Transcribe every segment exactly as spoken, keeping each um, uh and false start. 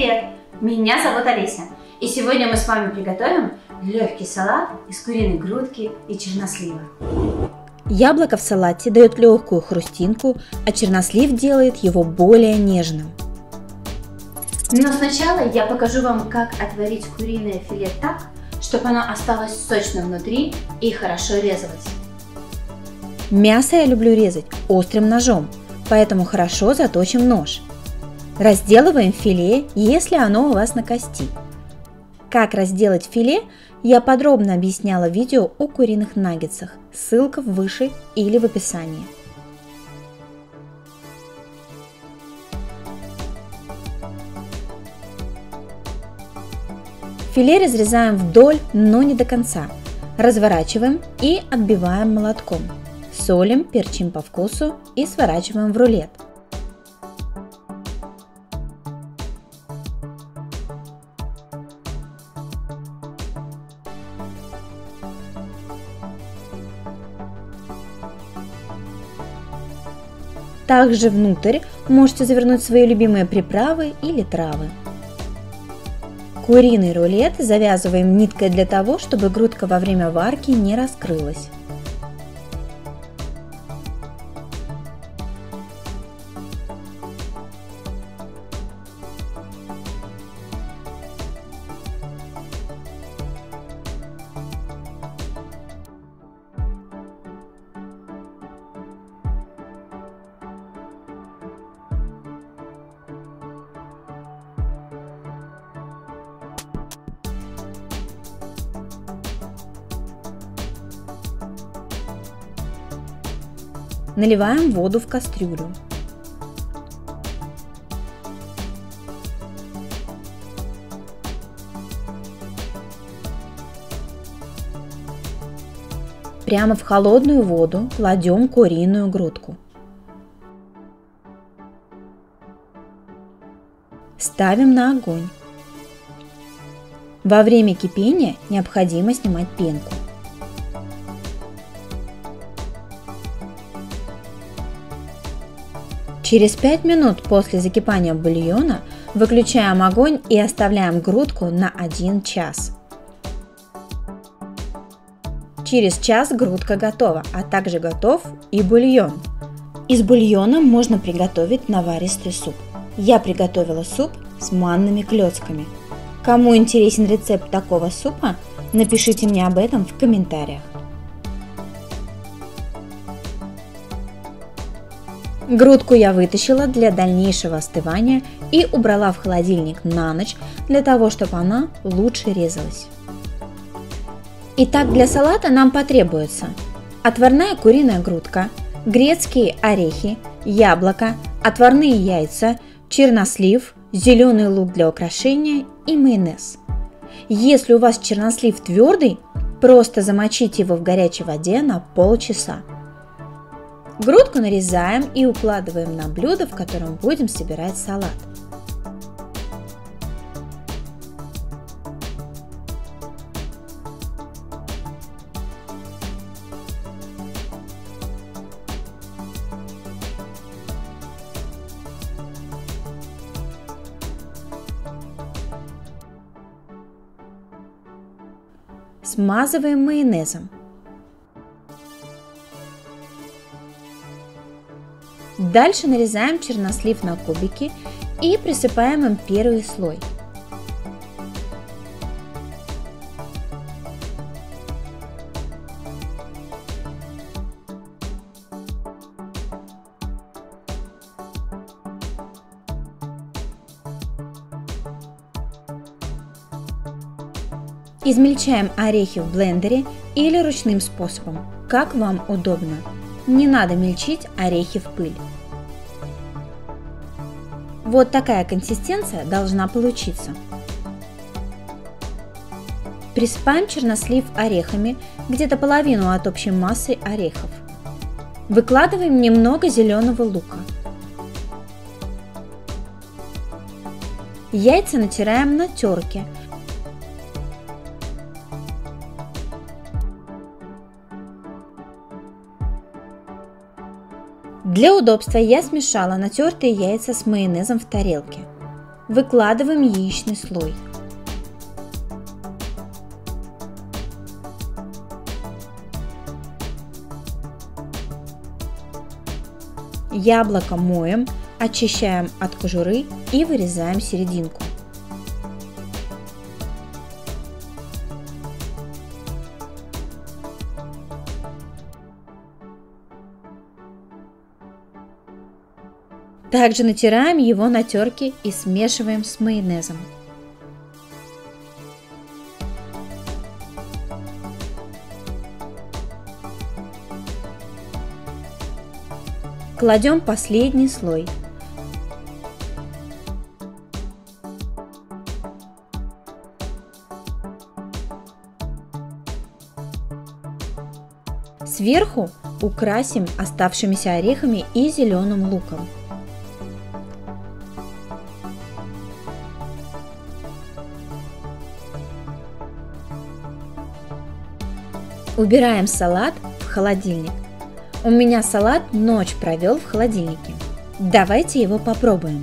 Привет! Меня зовут Олеся, и сегодня мы с вами приготовим легкий салат из куриной грудки и чернослива. Яблоко в салате дает легкую хрустинку, а чернослив делает его более нежным. Но сначала я покажу вам, как отварить куриное филе так, чтобы оно осталось сочным внутри и хорошо резалось. Мясо я люблю резать острым ножом, поэтому хорошо заточим нож. Разделываем филе, если оно у вас на кости. Как разделать филе, я подробно объясняла в видео о куриных наггетсах, ссылка выше или в описании. Филе разрезаем вдоль, но не до конца. Разворачиваем и отбиваем молотком. Солим, перчим по вкусу и сворачиваем в рулет. Также внутрь можете завернуть свои любимые приправы или травы. Куриный рулет завязываем ниткой для того, чтобы грудка во время варки не раскрылась. Наливаем воду в кастрюлю. Прямо в холодную воду кладем куриную грудку. Ставим на огонь. Во время кипения необходимо снимать пенку. Через пять минут после закипания бульона выключаем огонь и оставляем грудку на один час. Через час грудка готова, а также готов и бульон. Из бульона можно приготовить наваристый суп. Я приготовила суп с манными клетками. Кому интересен рецепт такого супа, напишите мне об этом в комментариях. Грудку я вытащила для дальнейшего остывания и убрала в холодильник на ночь, для того, чтобы она лучше резалась. Итак, для салата нам потребуется отварная куриная грудка, грецкие орехи, яблоко, отварные яйца, чернослив, зеленый лук для украшения и майонез. Если у вас чернослив твердый, просто замочите его в горячей воде на полчаса. Грудку нарезаем и укладываем на блюдо, в котором будем собирать салат. Смазываем майонезом. Дальше нарезаем чернослив на кубики и присыпаем им первый слой. Измельчаем орехи в блендере или ручным способом, как вам удобно. Не надо мельчить орехи в пыль. Вот такая консистенция должна получиться. Присыпаем чернослив орехами, где-то половину от общей массы орехов. Выкладываем немного зеленого лука. Яйца натираем на терке. Для удобства я смешала натертые яйца с майонезом в тарелке. Выкладываем яичный слой. Яблоко моем, очищаем от кожуры и вырезаем серединку. Также натираем его на терке и смешиваем с майонезом. Кладем последний слой. Сверху украсим оставшимися орехами и зеленым луком. Убираем салат в холодильник. У меня салат ночь провел в холодильнике. Давайте его попробуем.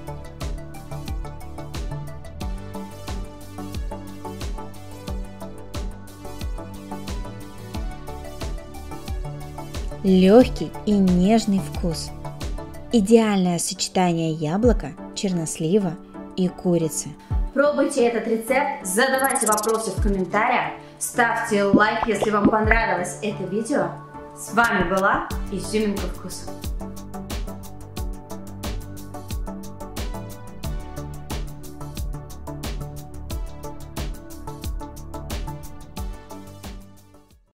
Легкий и нежный вкус. Идеальное сочетание яблока, чернослива и курицы. Пробуйте этот рецепт, задавайте вопросы в комментариях, ставьте лайк, если вам понравилось это видео. С вами была Изюминка вкуса.